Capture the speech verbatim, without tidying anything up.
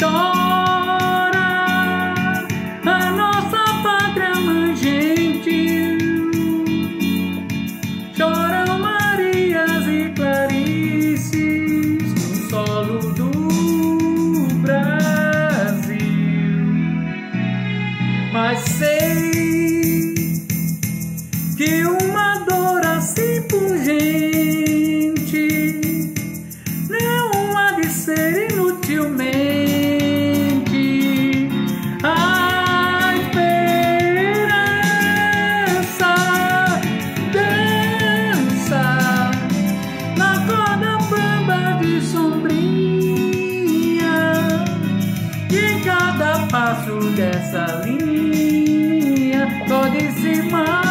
chora a nossa pátria mãe gentil. Choram Marias e Clarices no solo do Brasil. Mas sei que uma dor assim pungente não há de ser inutilmente a esperança dança na corda bamba de sombrinha, e em cada passo dessa linha pode se mar